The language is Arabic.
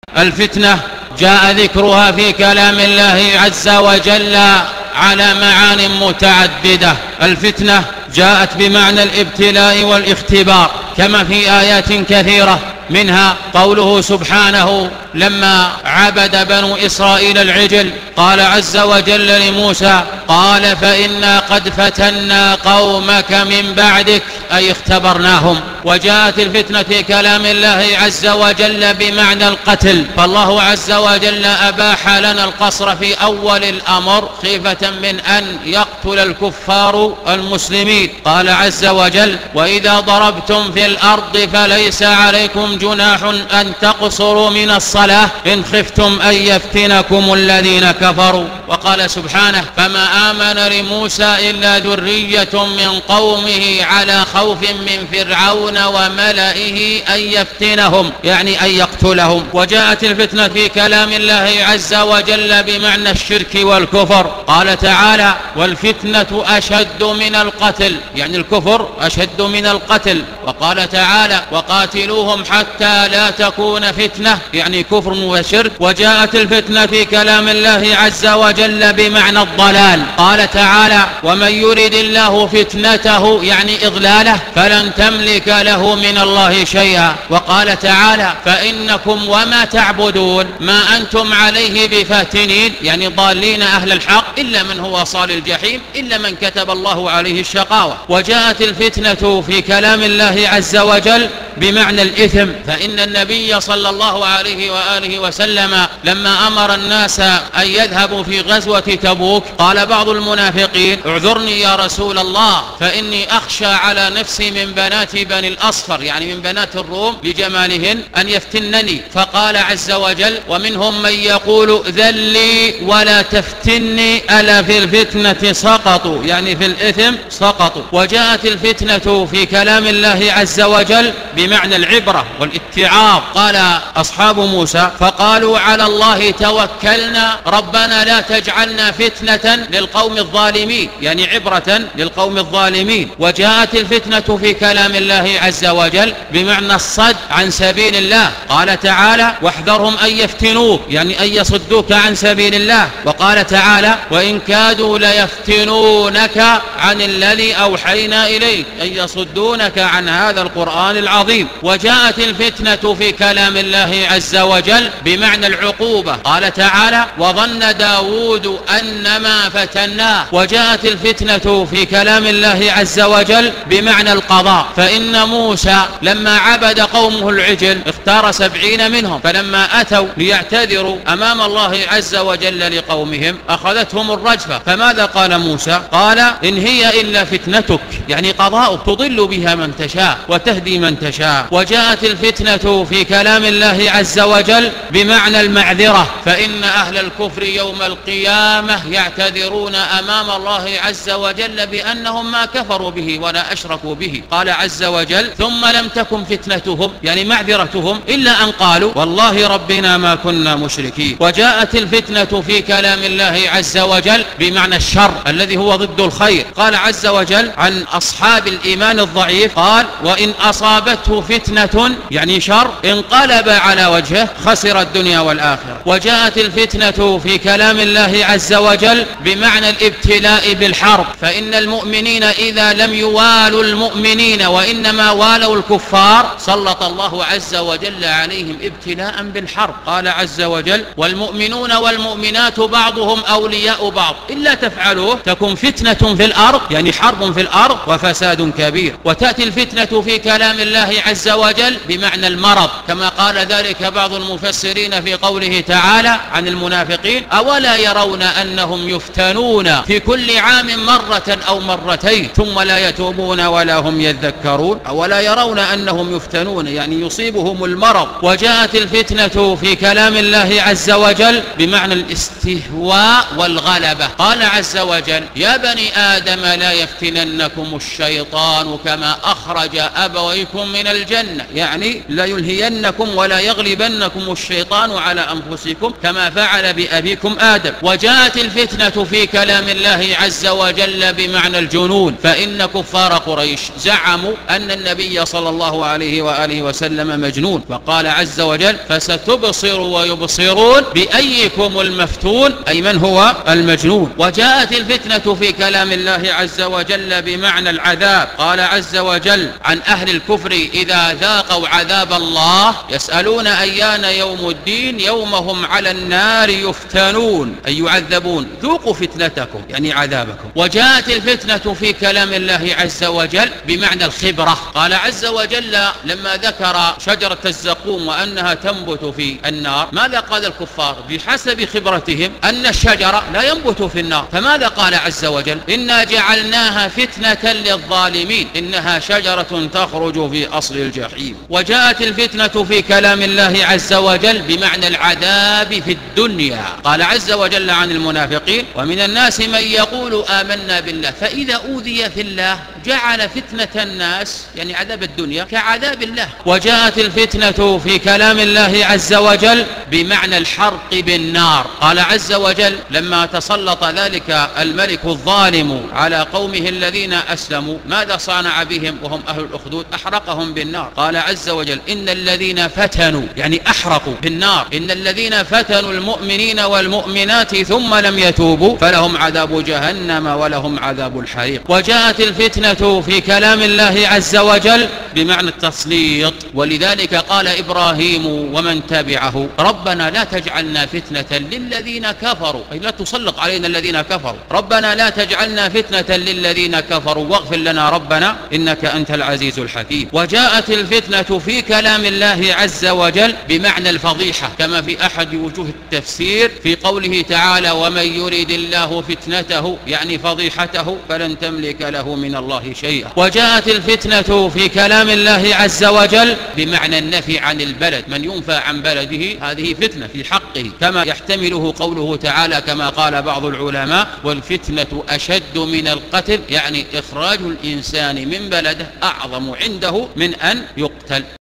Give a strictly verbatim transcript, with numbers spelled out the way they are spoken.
الفتنة جاء ذكرها في كلام الله عز وجل على معان متعددة. الفتنة جاءت بمعنى الابتلاء والاختبار كما في آيات كثيرة، منها قوله سبحانه لما عبد بنو إسرائيل العجل قال عز وجل لموسى قال فإنا قد فتنا قومك من بعدك، أي اختبرناهم. وجاءت الفتنة في كلام الله عز وجل بمعنى القتل، فالله عز وجل أباح لنا القصر في أول الأمر خيفة من أن يقتل الكفار المسلمين. قال عز وجل وإذا ضربتم في الأرض فليس عليكم جناح أن تقصروا من الصلاة إن خفتم أن يفتنكم الذين كفروا. وقال سبحانه فما آمن لموسى إلا ذرية من قومه على خوف من فرعون وملئه أن يفتنهم، يعني أن يقتلهم. وجاءت الفتنة في كلام الله عز وجل بمعنى الشرك والكفر، قال تعالى والفتنة أشد من القتل، يعني الكفر أشد من القتل. وقال تعالى وقاتلوهم حتى لا تكون فتنة، يعني كفر وشرك. وجاءت الفتنة في كلام الله عز وجل بمعنى الضلال، قال تعالى ومن يرد الله فتنته يعني إضلاله فلن تملك له من الله شيئا. وقال تعالى فإنكم وما تعبدون ما أنتم عليه بفاتنين، يعني ضالين أهل الحق إلا من هو صال الجحيم إلا من كتب الله عليه الشقاوة. وجاءت الفتنة في كلام الله عز وجل بمعنى الإثم، فإن النبي صلى الله عليه وآله وسلم لما أمر الناس أن يذهبوا في غزوة تبوك قال بعض المنافقين اعذرني يا رسول الله فإني أخشى على نفسي من بنات بني الأصفر، يعني من بنات الروم لجمالهن أن يفتنني. فقال عز وجل ومنهم من يقول ذلي ولا تفتني ألا في الفتنة سقطوا، يعني في الإثم سقطوا. وجاءت الفتنة في كلام الله عز وجل بمعنى العبرة والاتعاظ، قال أصحاب موسى فقالوا على الله توكلنا ربنا لا تجعلنا فتنة للقوم الظالمين، يعني عبرة للقوم الظالمين. وجاءت الفتنة في كلام الله عز وجل بمعنى الصد عن سبيل الله، قال تعالى واحذرهم أن يفتنوك، يعني أن يصدوك عن سبيل الله. وقال تعالى وإن كادوا ليفتنونك عن الذي أوحينا إليك، أن يصدونك عن هذا القرآن العظيم. وجاءت الفتنة في كلام الله عز وجل بمعنى العقوبة، قال تعالى وظن داود أنما فتناه. وجاءت الفتنة في كلام الله عز وجل بمعنى القضاء، فإن موسى لما عبد قومه العجل اختار سبعين منهم، فلما أتوا ليعتذروا أمام الله عز وجل لقومهم أخذتهم الرجفة. فماذا قال موسى؟ قال إن هي إلا فتنتك، يعني قضاءك تضل بها من تشاء وتهدي من تشاء. وجاءت الفتنة في كلام الله عز وجل بمعنى المعذرة، فإن أهل الكفر يوم القيامة يعتذرون أمام الله عز وجل بأنهم ما كفروا به ولا أشركوا به. قال عز وجل ثم لم تكن فتنتهم، يعني معذرتهم، إلا أن قالوا والله ربنا ما كنا مشركين. وجاءت الفتنة في كلام الله عز وجل بمعنى الشر الذي هو ضد الخير، قال عز وجل عن أصحاب الإيمان الضعيف قال وإن أصابته فتنة يعني شر انقلب على وجهه خسر الدنيا والآخرة. وجاءت الفتنة في كلام الله عز وجل بمعنى الابتلاء بالحرب، فإن المؤمنين إذا لم يوالوا المؤمنين وإنما والوا الكفار سلط الله عز وجل عليهم ابتلاء بالحرب. قال عز وجل والمؤمنون والمؤمنات بعضهم أولياء بعض إلا تفعلوه تكن فتنة في الأرض، يعني حرب في الأرض وفساد كبير. وتأتي الفتنة في كلام الله عز وجل بمعنى المرض، كما قال ذلك بعض المفسرين في قوله تعالى عن المنافقين أولا يرون أنهم يفتنون في كل عام مرة أو مرتين ثم لا يتوبون ولا هم يذكرون. أولا يرون أنهم يفتنون يعني يصيبهم المرض. وجاءت الفتنة في كلام الله عز وجل بمعنى الاستهواء والغلبة، قال عز وجل يا بني آدم لا يفتننكم الشيطان كما أخرج أبويكم من الجنة، يعني لا يلهينكم ولا يغلبنكم الشيطان على أنفسكم كما فعل بأبيكم آدم. وجاءت الفتنة في كلام الله عز وجل بمعنى الجنون، فإن كفار قريش زعموا أن النبي صلى الله عليه وآله وسلم مجنون، فقال عز وجل فستبصر ويبصرون بأيكم المفتون، أي من هو المجنون. وجاءت الفتنة في كلام الله عز وجل بمعنى العذاب. قال عز وجل عن أهل الكفر إذا ذاقوا عذاب الله يسألون أيان يوم الدين يوم هم على النار يفتنون، أي يعذبون. ذوقوا فتنتكم يعني عذابكم. وجاءت الفتنة في كلام الله عز وجل بمعنى الخبرة. قال عز وجل لما ذكر شجرة الزقوم وأنها تنبت في النار، ماذا قال الكفار؟ بحسب خبرتهم أن الشجرة لا ينبت في النار، فماذا قال عز وجل؟ إنا جعلناها فتنة للظالمين إنها شجرة تخرج في أصل الجحيم. وجاءت الفتنة في كلام الله عز وجل بمعنى العذاب في الدنيا. قال عز وجل عن المنافقين ومن الناس من يقول آمنا بالله فإذا أوذي في الله جعل فتنة الناس يعني عذاب الدنيا كعذاب الله. وجاءت الفتنة في كلام الله عز وجل بمعنى الحرق بالنار. قال عز وجل لما تسلط ذلك الملك الظالم على قومه الذين أسلموا ماذا صنع بهم وهم أهل الأخدود؟ أحرقهم بالنار. قال عز وجل إن الذين فتنوا يعني أحرقوا بالنار إن الذين فتنوا المؤمنين والمؤمنات ثم لم يتوبوا فلهم عذاب جهنم ولهم عذاب الحريق. وجاءت الفتنة في كلام الله عز وجل بمعنى التسليط. ولذلك قال إبراهيم ومن تبعه ربنا لا تجعلنا فتنة للذين كفروا، أي لا تسلط علينا الذين كفروا، ربنا لا تجعلنا فتنة للذين كفروا واغفر لنا ربنا إنك أنت العزيز الحكيم. وجاءت الفتنة في كلام الله عز وجل بمعنى الفضيحة كما في أحد وجوه التفسير في قوله تعالى ومن يريد الله فتنته يعني فضيحته فلن تملك له من الله شيئا. وجاءت الفتنة في كلام الله عز وجل بمعنى النفي عن البلد، من ينفى عن بلده هذه فتنة في حقه كما يحتمله قوله تعالى كما قال بعض العلماء والفتنة أشد من القتل، يعني إخراج الإنسان من بلده أعظم عنده من أن يقتل.